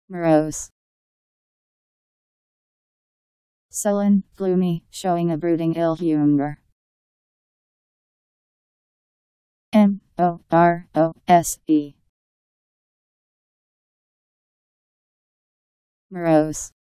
Morose. Sullen, gloomy, showing a brooding ill humour. Morose. Morose.